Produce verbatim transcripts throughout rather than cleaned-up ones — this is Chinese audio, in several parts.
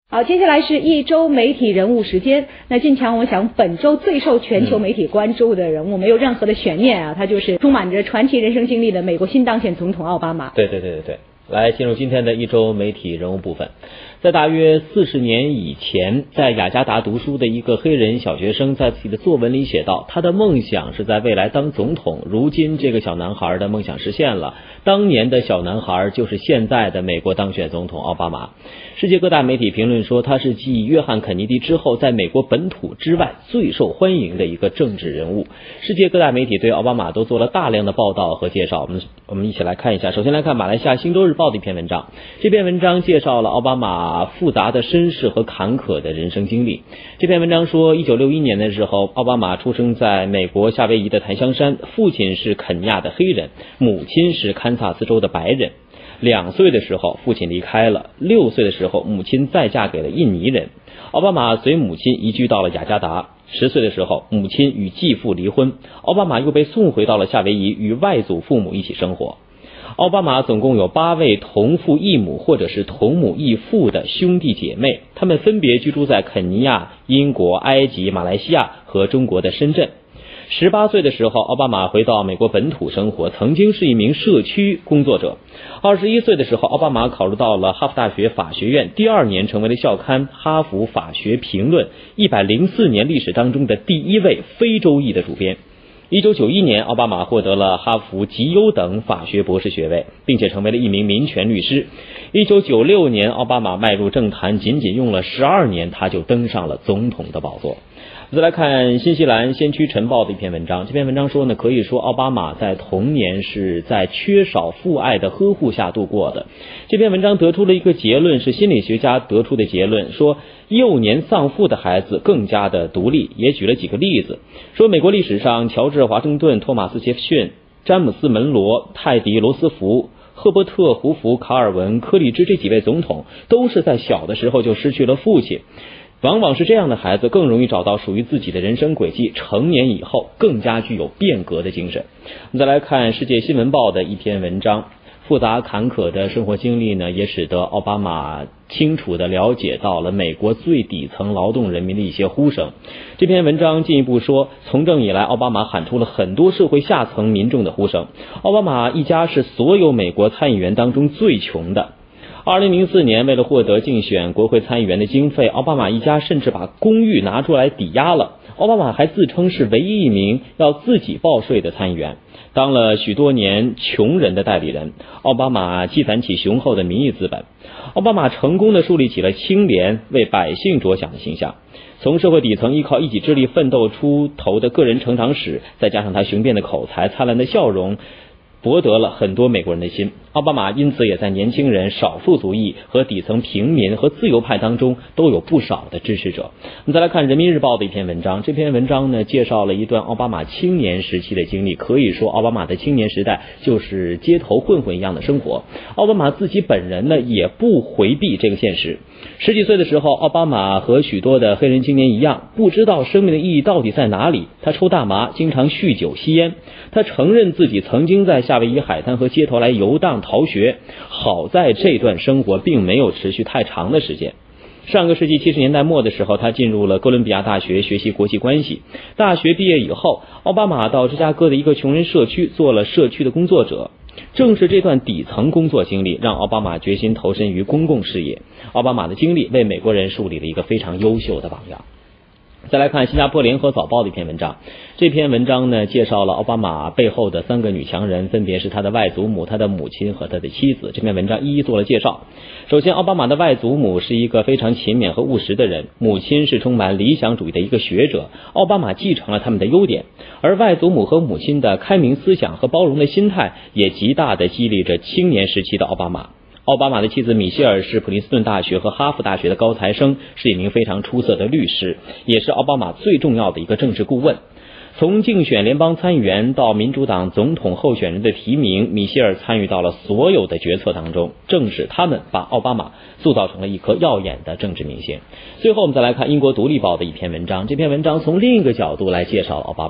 好，接下来是一周媒体人物时间。那进强，我想本周最受全球媒体关注的人物，没有任何的悬念啊，他就是充满着传奇人生经历的美国新当选总统奥巴马。 对对对对对，来进入今天的一周媒体人物部分。在大约四十年以前，在雅加达读书的一个黑人小学生在自己的作文里写道，他的梦想是在未来当总统。如今这个小男孩的梦想实现了，当年的小男孩就是现在的美国当选总统奥巴马。世界各大媒体评论说，他是继约翰肯尼迪之后在美国本土之外最受欢迎的一个政治人物。世界各大媒体对奥巴马都做了大量的报道和介绍，我们我们一起来看一下。首先来看马来西亚星洲日报的一篇文章，这篇文章介绍了奥巴马复杂的身世和坎坷的人生经历。这篇文章说，一九六一年的时候，奥巴马出生在美国夏威夷的檀香山，父亲是肯尼亚的黑人，母亲是堪萨斯州的白人。两岁的时候父亲离开了，六岁的时候母亲再嫁给了印尼人。奥巴马随母亲移居到了雅加达，十岁的时候母亲与继父离婚，奥巴马又被送回到了夏威夷与外祖父母一起生活。奥巴马总共有八位同父异母或者是同母异父的兄弟姐妹，他们分别居住在肯尼亚、英国、埃及、马来西亚和中国的深圳。十八岁的时候，奥巴马回到美国本土生活，曾经是一名社区工作者。二十一岁的时候，奥巴马考入到了哈佛大学法学院，第二年成为了校刊《哈佛法学评论》一百零四年历史当中的第一位非洲裔的主编。一九九一年，奥巴马获得了哈佛极优等法学博士学位，并且成为了一名民权律师。一九九六年，奥巴马迈入政坛，仅仅用了十二年，他就登上了总统的宝座。再来看新西兰先驱晨报的一篇文章，这篇文章说呢，可以说奥巴马在童年是在缺少父爱的呵护下度过的。这篇文章得出了一个结论，是心理学家得出的结论，说幼年丧父的孩子更加的独立，也举了几个例子，说美国历史上乔治华盛顿、托马斯杰弗逊、詹姆斯门罗、泰迪罗斯福、赫伯特胡佛、卡尔文、柯立芝这几位总统都是在小的时候就失去了父亲。往往是这样的孩子更容易找到属于自己的人生轨迹，成年以后更加具有变革的精神。我们再来看世界新闻报的一篇文章，复杂坎坷的生活经历呢，也使得奥巴马清楚地了解到了美国最底层劳动人民的一些呼声。这篇文章进一步说，从政以来，奥巴马喊出了很多社会下层民众的呼声。奥巴马一家是所有美国参议员当中最穷的。二零零四年，为了获得竞选国会参议员的经费，奥巴马一家甚至把公寓拿出来抵押了。奥巴马还自称是唯一一名要自己报税的参议员，当了许多年穷人的代理人。奥巴马积攒起雄厚的民意资本。奥巴马成功地树立起了清廉、为百姓着想的形象。从社会底层依靠一己之力奋斗出头的个人成长史，再加上他雄辩的口才、灿烂的笑容，博得了很多美国人的心。奥巴马因此也在年轻人、少数族裔和底层平民和自由派当中都有不少的支持者。我们再来看人民日报的一篇文章，这篇文章呢介绍了一段奥巴马青年时期的经历。可以说奥巴马的青年时代就是街头混混一样的生活。奥巴马自己本人呢也不回避这个现实。十几岁的时候，奥巴马和许多的黑人青年一样，不知道生命的意义到底在哪里。他抽大麻，经常酗酒吸烟。他承认自己曾经在夏威夷海滩和街头来游荡逃学，好在这段生活并没有持续太长的时间。上个世纪七十年代末的时候，他进入了哥伦比亚大学学习国际关系。大学毕业以后，奥巴马到芝加哥的一个穷人社区做了社区的工作者。正是这段底层工作经历，让奥巴马决心投身于公共事业。奥巴马的经历为美国人树立了一个非常优秀的榜样。再来看新加坡联合早报的一篇文章，这篇文章呢介绍了奥巴马背后的三个女强人，分别是他的外祖母、他的母亲和他的妻子。这篇文章一一做了介绍。首先，奥巴马的外祖母是一个非常勤勉和务实的人，母亲是充满理想主义的一个学者，奥巴马继承了他们的优点，而外祖母和母亲的开明思想和包容的心态也极大地激励着青年时期的奥巴马。奥巴马的妻子米歇尔是普林斯顿大学和哈佛大学的高材生，是一名非常出色的律师，也是奥巴马最重要的一个政治顾问。从竞选联邦参议员到民主党总统候选人的提名，米歇尔参与到了所有的决策当中，正是他们把奥巴马塑造成了一颗耀眼的政治明星。最后我们再来看英国独立报的一篇文章，这篇文章从另一个角度来介绍奥巴马。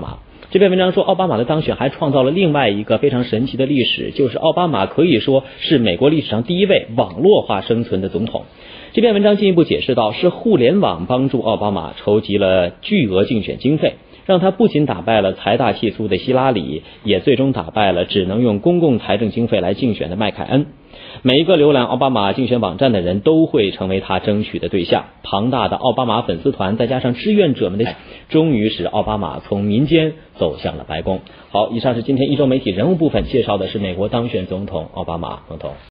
这篇文章说，奥巴马的当选还创造了另外一个非常神奇的历史，就是奥巴马可以说是美国历史上第一位网络化生存的总统。这篇文章进一步解释到，是互联网帮助奥巴马筹集了巨额竞选经费，让他不仅打败了财大气粗的希拉里，也最终打败了只能用公共财政经费来竞选的麦凯恩。每一个浏览奥巴马竞选网站的人都会成为他争取的对象。庞大的奥巴马粉丝团再加上志愿者们的，终于使奥巴马从民间走向了白宫。好，以上是今天一周媒体人物部分，介绍的是美国当选总统奥巴马总统。